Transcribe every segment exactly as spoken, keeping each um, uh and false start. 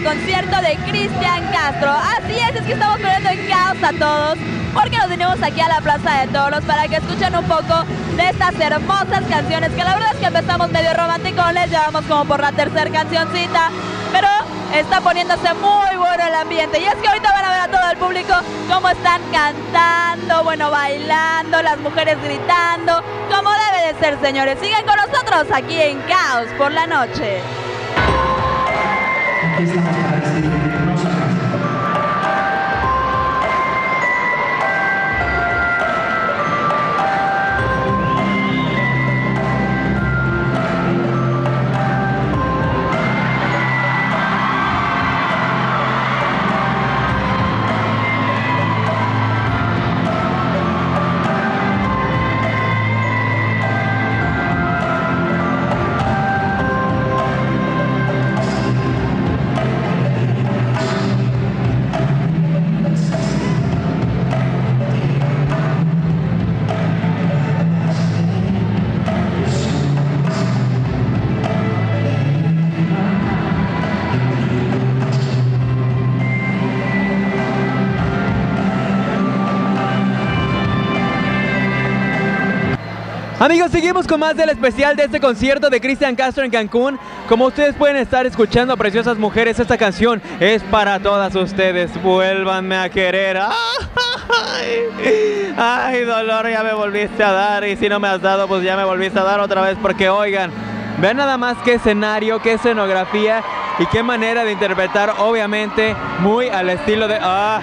concierto de Cristian Castro. Así es, es que estamos poniendo en caos a todos, porque nos vinimos aquí a la Plaza de Toros para que escuchen un poco de estas hermosas canciones, que la verdad es que empezamos medio romanticones, llevamos como por la tercera cancioncita, pero está poniéndose muy bueno el ambiente. Y es que ahorita van a ver a todo el público cómo están cantando, bueno, bailando, las mujeres gritando, como debe de ser, señores. Sigan con nosotros aquí en Caos por la Noche. Aquí estamos para recibirnos a Amigos, seguimos con más del especial de este concierto de Cristian Castro en Cancún. Como ustedes pueden estar escuchando, preciosas mujeres, esta canción es para todas ustedes. Vuélvanme a querer. Ay, ay, dolor, ya me volviste a dar. Y si no me has dado, pues ya me volviste a dar otra vez. Porque oigan, vean nada más qué escenario, qué escenografía y qué manera de interpretar, obviamente, muy al estilo de... Ah.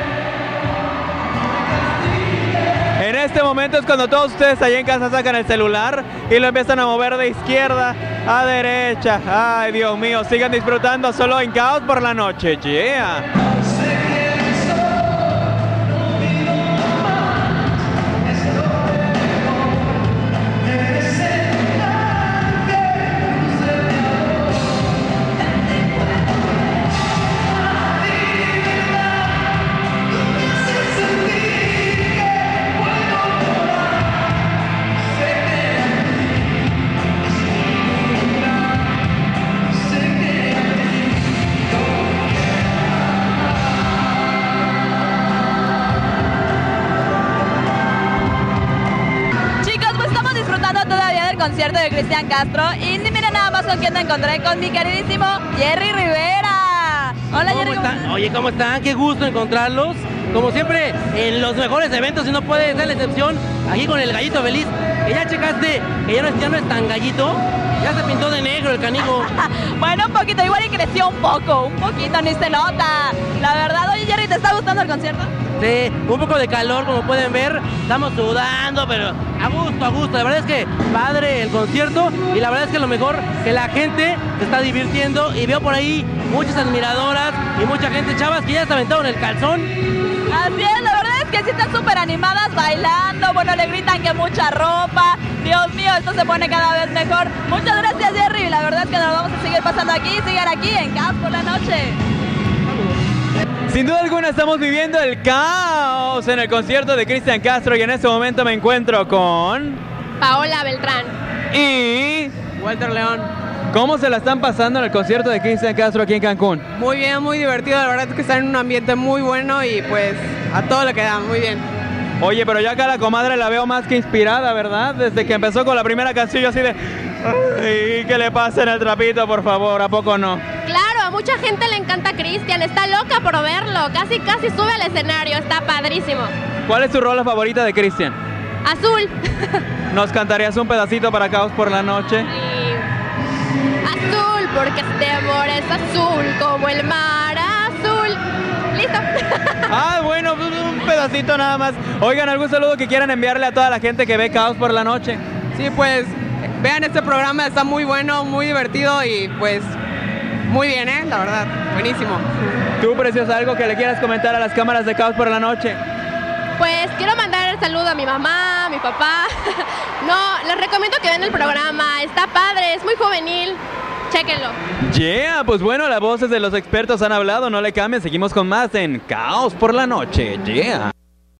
En este momento es cuando todos ustedes allá en casa sacan el celular y lo empiezan a mover de izquierda a derecha. Ay, Dios mío, sigan disfrutando solo en Caos por la Noche. Yeah. Concierto de Cristian Castro y miren nada más con quién me encontré, con mi queridísimo Jerry Rivera. Hola, ¿Cómo Jerry, ¿cómo están? Oye, ¿cómo están? Qué gusto encontrarlos. Como siempre, en los mejores eventos, y no puede ser la excepción, aquí con el Gallito Feliz, que ya checaste que ya no, es, ya no es tan gallito, ya se pintó de negro el canijo. Bueno, un poquito, igual y creció un poco, un poquito, ni se nota. La verdad, oye Jerry, ¿te está gustando el concierto? Sí, un poco de calor, como pueden ver, estamos sudando, pero a gusto, a gusto. La verdad es que padre el concierto y la verdad es que lo mejor, que la gente se está divirtiendo y veo por ahí muchas admiradoras y mucha gente, chavas, que ya se aventaron el calzón. Así es, la verdad es que sí están súper animadas bailando, bueno, le gritan que mucha ropa. Dios mío, esto se pone cada vez mejor. Muchas gracias, Jerry, la verdad es que nos vamos a seguir pasando aquí, sigan aquí en Caos por la Noche. Sin duda alguna estamos viviendo el caos en el concierto de Cristian Castro y en este momento me encuentro con... Paola Beltrán. Y... Walter León. ¿Cómo se la están pasando en el concierto de Cristian Castro aquí en Cancún? Muy bien, muy divertido, la verdad es que está en un ambiente muy bueno y pues a todo lo que da, muy bien. Oye, pero ya acá la comadre la veo más que inspirada, ¿verdad? Desde que empezó con la primera canción yo así de... Ay, que le pasen el trapito, por favor, ¿a poco no? Claro, a mucha gente le encanta Cristian, está loca por verlo, casi casi sube al escenario, está padrísimo. ¿Cuál es tu rola favorita de Cristian? Azul. ¿Nos cantarías un pedacito para Caos por la Noche? Sí. Azul, porque este amor es azul como el mar azul. ¿Listo? Ah, bueno, un pedacito nada más. Oigan, ¿algún saludo que quieran enviarle a toda la gente que ve Caos por la Noche? Sí, pues vean este programa, está muy bueno, muy divertido y pues muy bien, ¿eh? La verdad, buenísimo. ¿Tú, Preciosa, algo que le quieras comentar a las cámaras de Caos por la Noche? Pues quiero mandar el saludo a mi mamá, a mi papá. No, les recomiendo que vean el programa, está padre, es muy juvenil. Chéquenlo. Yeah, pues bueno, las voces de los expertos han hablado, no le cambien, seguimos con más en Caos por la Noche. Yeah.